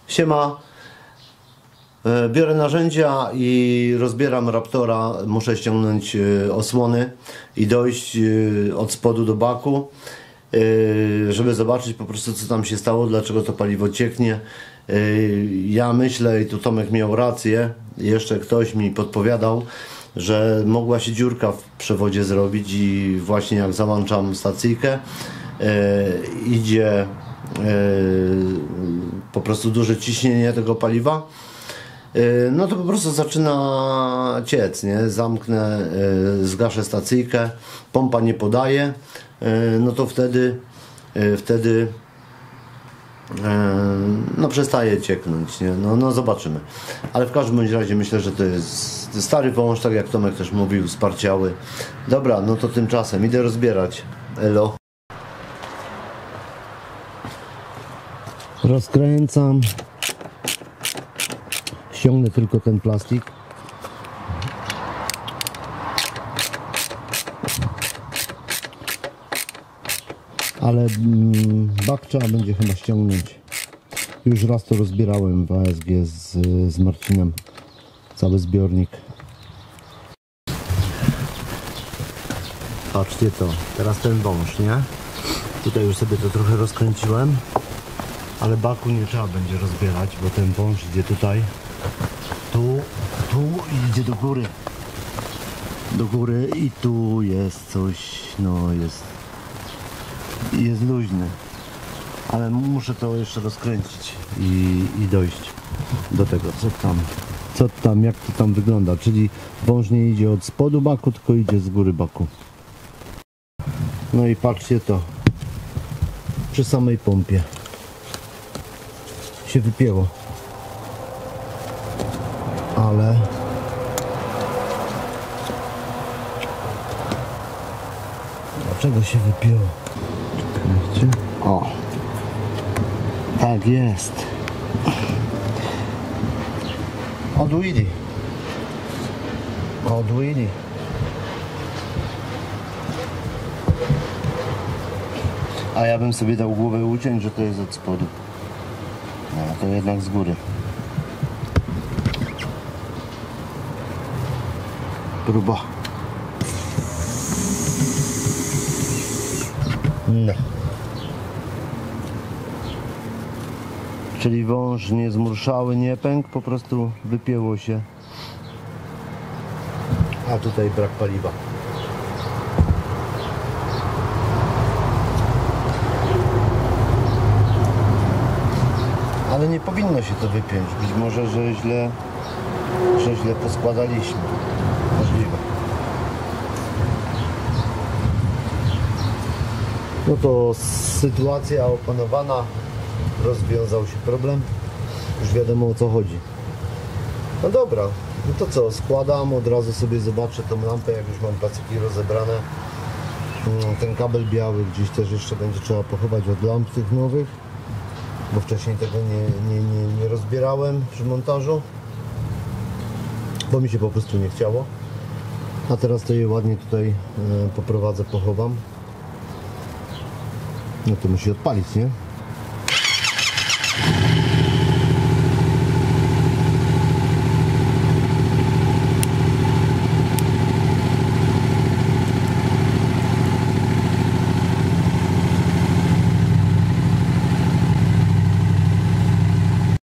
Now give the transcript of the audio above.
Siema. Biorę narzędzia i rozbieram Raptora. Muszę ściągnąć osłony i dojść od spodu do baku, żeby zobaczyć po prostu, co tam się stało, dlaczego to paliwo cieknie. Ja myślę, i tu Tomek miał rację, jeszcze ktoś mi podpowiadał, że mogła się dziurka w przewodzie zrobić i właśnie jak załączam stacyjkę, idzie po prostu duże ciśnienie tego paliwa, no to po prostu zaczyna ciec, nie? Zamknę, zgaszę stacyjkę, pompa nie podaje, no to wtedy no przestaje cieknąć, nie? No zobaczymy. Ale w każdym bądź razie myślę, że to jest stary wąż, tak jak Tomek też mówił, sparciały. Dobra, no to tymczasem idę rozbierać. Elo. Rozkręcam. Ściągnę tylko ten plastik. Ale bak trzeba będzie chyba ściągnąć. Już raz to rozbierałem w ASG z Marcinem. Cały zbiornik. Patrzcie to. Teraz ten wąż, nie? Tutaj już sobie to trochę rozkręciłem. Ale baku nie trzeba będzie rozbierać, bo ten wąż idzie tutaj. Tu i idzie do góry. Do góry i tu jest coś, no jest luźny, ale muszę to jeszcze rozkręcić i dojść do tego, co tam, jak to tam wygląda, czyli wąż nie idzie od spodu baku, tylko idzie z góry baku. No i patrzcie to, przy samej pompie się wypięło, ale dlaczego się wypięło? O, tak jest. Od Willy. A ja bym sobie dał głowę uciąć, że to jest od spodu. No to jednak z góry. Próba. No. Czyli wąż nie zmurszały, nie pękł, po prostu wypięło się. A tutaj brak paliwa. Ale nie powinno się to wypiąć. Być może, że źle poskładaliśmy. Możliwe. No to sytuacja opanowana, rozwiązał się problem, już wiadomo, o co chodzi. No dobra, no to co, składam, od razu sobie zobaczę tą lampę, jak już mam placyki rozebrane. Ten kabel biały gdzieś też jeszcze będzie trzeba pochować od lamp tych nowych, bo wcześniej tego nie rozbierałem przy montażu, bo mi się po prostu nie chciało. A teraz to je ładnie tutaj poprowadzę, pochowam. No to musi odpalić, nie?